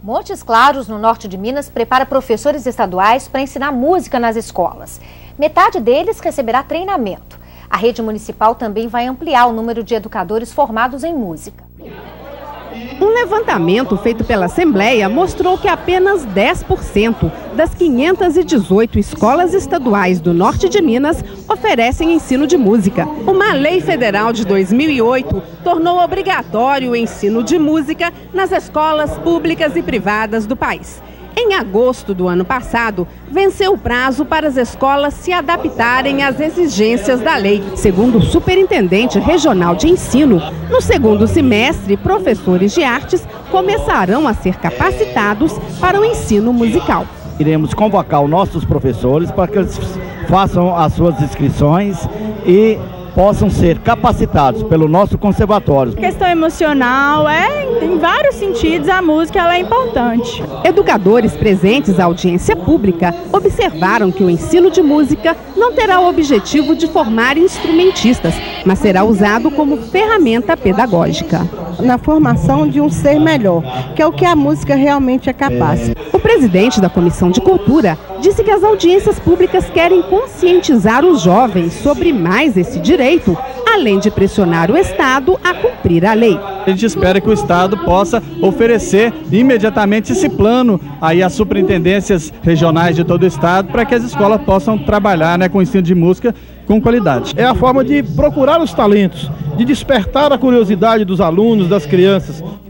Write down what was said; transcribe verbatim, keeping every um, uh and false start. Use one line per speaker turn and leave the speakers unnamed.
Montes Claros, no norte de Minas, prepara professores estaduais para ensinar música nas escolas. Metade deles receberá treinamento. A rede municipal também vai ampliar o número de educadores formados em música.
Um levantamento feito pela Assembleia mostrou que apenas dez por cento das quinhentas e dezoito escolas estaduais do norte de Minas oferecem ensino de música. Uma lei federal de dois mil e oito tornou obrigatório o ensino de música nas escolas públicas e privadas do país. Em agosto do ano passado, venceu o prazo para as escolas se adaptarem às exigências da lei. Segundo o superintendente regional de ensino, no segundo semestre, professores de artes começarão a ser capacitados para o ensino musical.
Iremos convocar os nossos professores para que eles façam as suas inscrições e possam ser capacitados pelo nosso conservatório.
A questão emocional, é, em vários sentidos, a música ela é importante.
Educadores presentes à audiência pública observaram que o ensino de música não terá o objetivo de formar instrumentistas, mas será usado como ferramenta pedagógica.
Na formação de um ser melhor, que é o que a música realmente é capaz.
O presidente da Comissão de Cultura disse que as audiências públicas querem conscientizar os jovens sobre mais esse direito, além de pressionar o Estado a cumprir a lei.
A gente espera que o Estado possa oferecer imediatamente esse plano aí às superintendências regionais de todo o Estado para que as escolas possam trabalhar, né, com o ensino de música com qualidade.
É a forma de procurar os talentos, de despertar a curiosidade dos alunos, das crianças,